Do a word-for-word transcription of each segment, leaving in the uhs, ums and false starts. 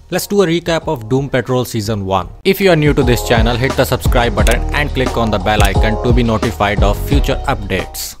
Let's do a recap of Doom Patrol Season one. If you are new to this channel, hit the subscribe button and click on the bell icon to be notified of future updates.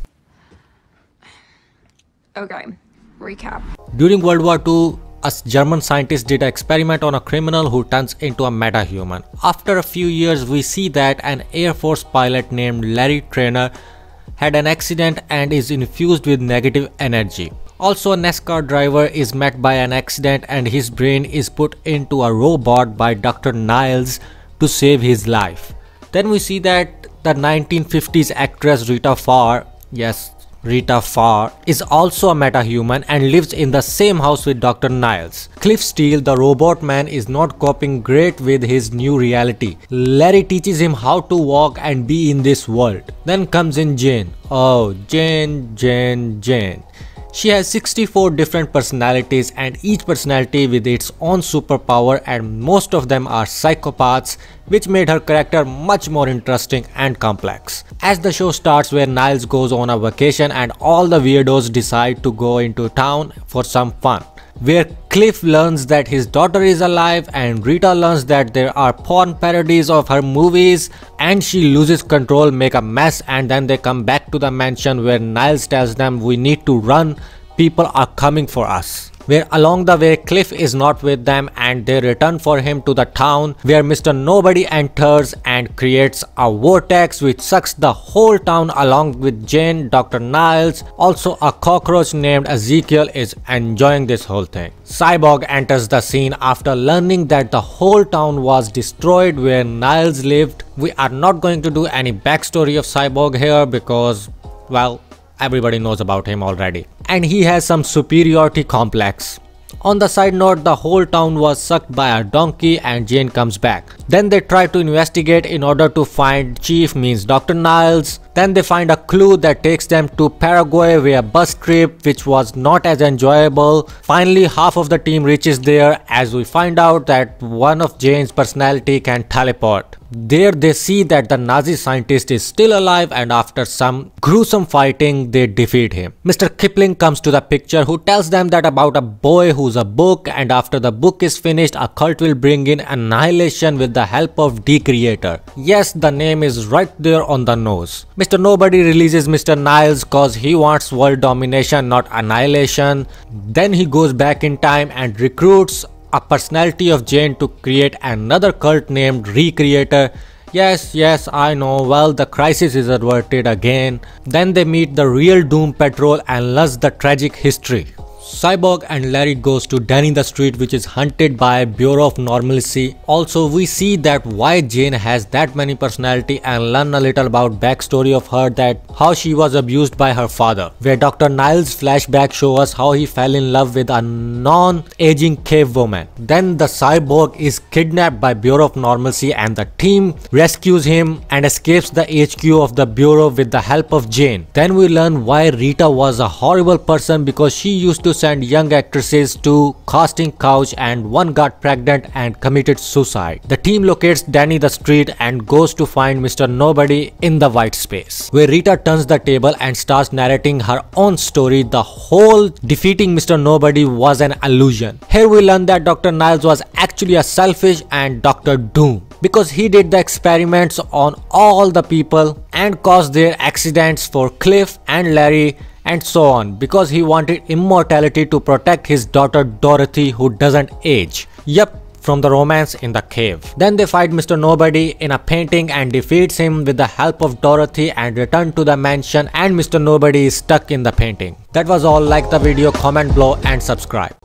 Okay, recap. During World War Two, a German scientist did an experiment on a criminal who turns into a metahuman. After a few years, we see that an Air Force pilot named Larry Trainer had an accident and is infused with negative energy. Also, a NASCAR driver is met by an accident and his brain is put into a robot by Doctor Niles to save his life. Then we see that the nineteen fifties actress Rita Farr, yes, Rita Farr, is also a metahuman and lives in the same house with Doctor Niles. Cliff Steele, the robot man, is not coping great with his new reality. Larry teaches him how to walk and be in this world. Then comes in Jane. Oh, Jane, Jane, Jane. She has sixty-four different personalities and each personality with its own superpower, and most of them are psychopaths, which made her character much more interesting and complex. As the show starts, where Niles goes on a vacation and all the weirdos decide to go into town for some fun, where Cliff learns that his daughter is alive and Rita learns that there are porn parodies of her movies, and she loses control, make a mess, and then they come back to the mansion where Niles tells them we need to run, people are coming for us. Where along the way Cliff is not with them and they return for him to the town, where Mister Nobody enters and creates a vortex which sucks the whole town along with Jane. Doctor Niles, also a cockroach named Ezekiel, is enjoying this whole thing. Cyborg enters the scene after learning that the whole town was destroyed where Niles lived. We are not going to do any backstory of Cyborg here because, well, everybody knows about him already. And he has some superiority complex. On the side note, the whole town was sucked by a donkey and Jane comes back. Then they try to investigate in order to find Chief, means Doctor Niles. Then they find a clue that takes them to Paraguay via bus trip, which was not as enjoyable. Finally, half of the team reaches there as we find out that one of Jane's personality can teleport. There they see that the Nazi scientist is still alive, and after some gruesome fighting they defeat him. Mister Kipling comes to the picture, who tells them that about a boy who's a book, and after the book is finished a cult will bring in annihilation with the help of Decreator. Yes, the name is right there on the nose. Mister Nobody releases Mister Niles cause he wants world domination, not annihilation. Then he goes back in time and recruits a personality of Jane to create another cult named Recreator. Yes, yes, I know, well, the crisis is averted again. Then they meet the real Doom Patrol and learn the tragic history. Cyborg and Larry goes to Danny the Street, which is hunted by Bureau of Normalcy. Also, we see that why Jane has that many personality and learn a little about backstory of her, that how she was abused by her father. Where Doctor Niles' flashback show us how he fell in love with a non-aging cave woman. Then the cyborg is kidnapped by Bureau of Normalcy and the team rescues him and escapes the H Q of the Bureau with the help of Jane. Then we learn why Rita was a horrible person, because she used to send young actresses to casting couch and one got pregnant and committed suicide. The team locates Danny the Street and goes to find Mister Nobody in the white space, where Rita turns the table and starts narrating her own story. The whole defeating Mister Nobody was an illusion. Here we learn that Doctor Niles was actually a selfish and Doctor Doom, because he did the experiments on all the people and caused their accidents for Cliff and Larry and so on, because he wanted immortality to protect his daughter Dorothy, who doesn't age. Yep, from the romance in the cave. Then they fight Mister Nobody in a painting and defeats him with the help of Dorothy and return to the mansion, and Mister Nobody is stuck in the painting. That was all. Like the video, comment below and subscribe.